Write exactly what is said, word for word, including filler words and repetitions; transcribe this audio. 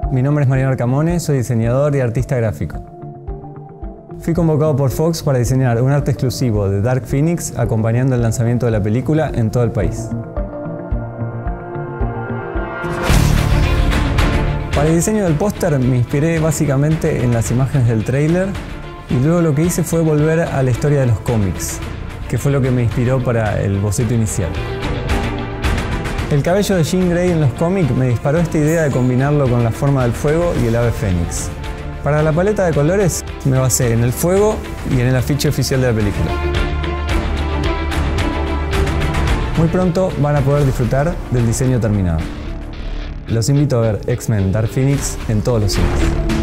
Mi nombre es Mariano Arcamone, soy diseñador y artista gráfico. Fui convocado por Fox para diseñar un arte exclusivo de Dark Phoenix acompañando el lanzamiento de la película en todo el país. Para el diseño del póster me inspiré básicamente en las imágenes del tráiler y luego lo que hice fue volver a la historia de los cómics, que fue lo que me inspiró para el boceto inicial. El cabello de Jean Grey en los cómics me disparó esta idea de combinarlo con la forma del fuego y el ave fénix. Para la paleta de colores me basé en el fuego y en el afiche oficial de la película. Muy pronto van a poder disfrutar del diseño terminado. Los invito a ver X-Men Dark Phoenix en todos los cines.